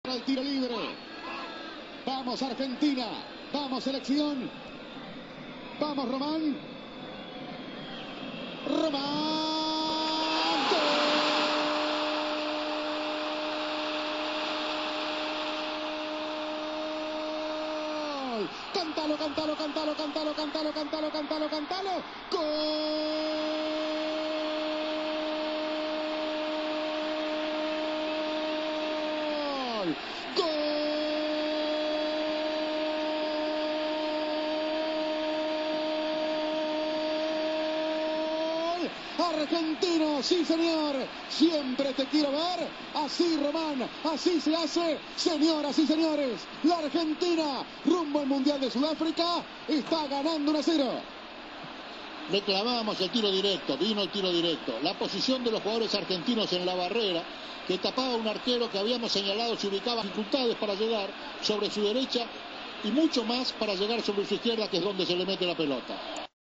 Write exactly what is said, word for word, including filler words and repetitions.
El tiro libre. Vamos Argentina. Vamos selección. Vamos Román. Román. ¡Gol! Cántalo, cántalo, cántalo, cántalo, cántalo, cántalo, cántalo, cántalo. ¡Gol! ¡Gol! Argentino, sí señor, siempre te quiero ver, así Román, así se hace, señoras y señores, la Argentina, rumbo al Mundial de Sudáfrica, está ganando uno a cero. Le clavamos el tiro directo, vino el tiro directo, la posición de los jugadores argentinos en la barrera, que tapaba un arquero que habíamos señalado se ubicaba dificultades para llegar sobre su derecha y mucho más para llegar sobre su izquierda, que es donde se le mete la pelota.